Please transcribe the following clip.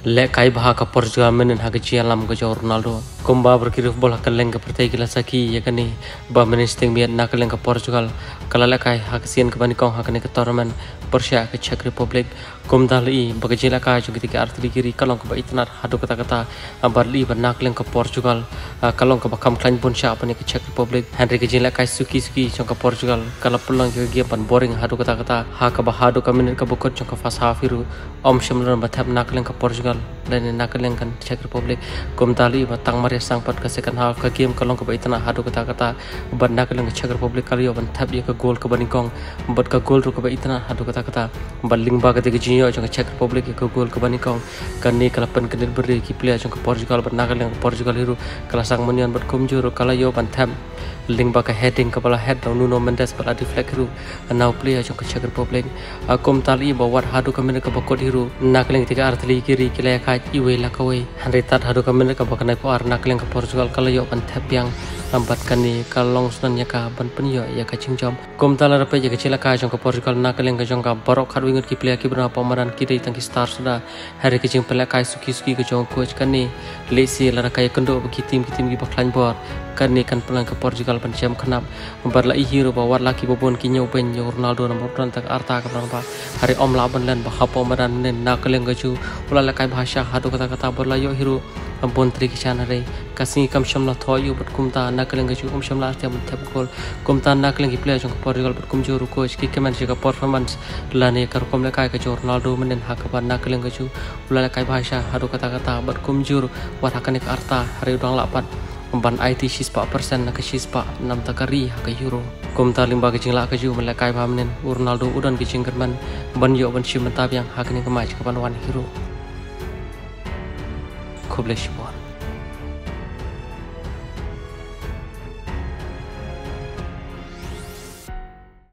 le kai baha ka Portugal menen ha gaji alam ga Ronaldo kumba berkirif bola kaleng ka pertai gila saki ya kani ba menisting miat na kaleng ka Portugal kala le kai ha kasian ka bani kong ha kani ka tournament Persia ke Czech Republic kum dali bagaji la kai jung ketika arti kiri kalong ka ba itnar hadu kata ambar li ba na kaleng ka Portugal kalong ka ba kam klan pun sya apani ka Czech Republic Henry gaji la kai suki jung ka Portugal kala pulang ke game pan boring hadu kata ha ka ba hadu ka menen ka bukot jung ka fas hafiru om shamlan ba thap na kaleng ka Portugal dan nakaleng kan Czech Republic kum tali batang maria sang pat ka second half ka game kalong ka ba itna hadu kata ban nakaleng Czech Republic kali ban thap ya ka goal ka banikong bat ka goal ru ka ba itna hadu kata baling ba ka te jinyo jong Czech Republic ka goal ka banikong kan ni kala pen kedel beri ki player jong ka Portugal ban nakaleng Portugal hiru kala sang menian bat kumjur kala yo ban thap ling ba ka heading kepala head Nuno Mendes pada deflect hiru now player jong ka Czech Republic kum tali ba wat hadu ka men ka bakot hiru nakaleng tiga artli kiri kila ka iwe la kawai hari tat hadu kamen ka bakanai po arna kleng ka Portugal kala yo ban thap yang lambat kani kalong sunan ya ka ban penyo ya ka cingjom kum tala rape ya kecila ka jong ka Portugal na kleng ka jong ka barok khat wingut ki player ki bra pamaran ki dei tangki star suda hari ki jing pela kai suki ka jong coach kani lesi lara kai kendo ki tim ki baklan bor kani kan pelang ka Portugal ban jam khanap bar la hero ba war laki bobon ki nyau pen Ronaldo nomor ran tak arta ka ba hari om laban len ba hapo maran nen na kleng ka ju ula la kai bahasa hadu kata bola yo hero ampun tri kisan hari kasih kam shamla thoyu bat kumta nakaleng ju kum shamla arti am thap gol kumta nakaleng ki player jong Portugal bat kum ju coach ki kemen ka performance lane kar kom le kai ka Ronaldo menen ha ka ban nakaleng ju ula la kai bahasa hadu kata bat kum ju war hakane ka arta hari udang lapat ban IT 4% na ka 6 nam takari ha ka euro kumta limba ka jingla ka ju mele kai ba menen Ronaldo udan ki jingkerman ban yo ban shim tab yang hakane ka match ka ban wan hero Kublai Shibor.